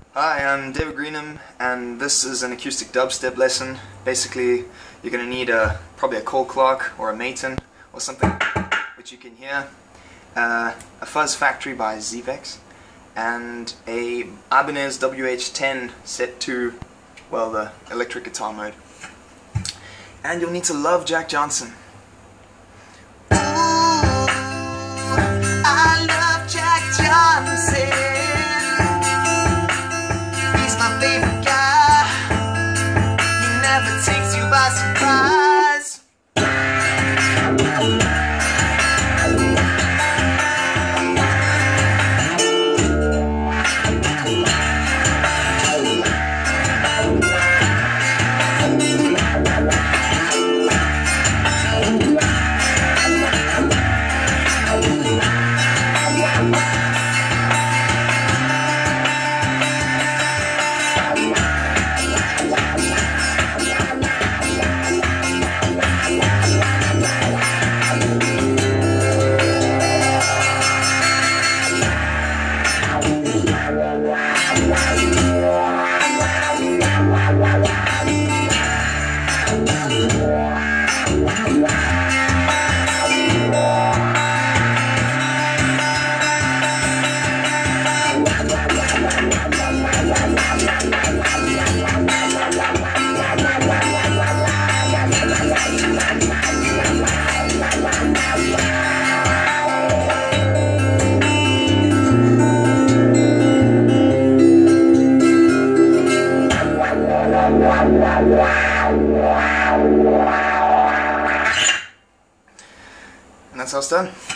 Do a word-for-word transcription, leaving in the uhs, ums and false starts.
Hi, I'm David Greenham, and this is an acoustic dubstep lesson. Basically, you're going to need a probably a Cole Clark or a Maton or something which you can hear, uh, a Fuzz Factory by Z V E X, and a Ibanez W H ten set to, well, the electric guitar mode. And you'll need to love Jack Johnson. Ooh, I love Jack Johnson. He's my favorite guy. He never takes you by surprise. And that's how it's done.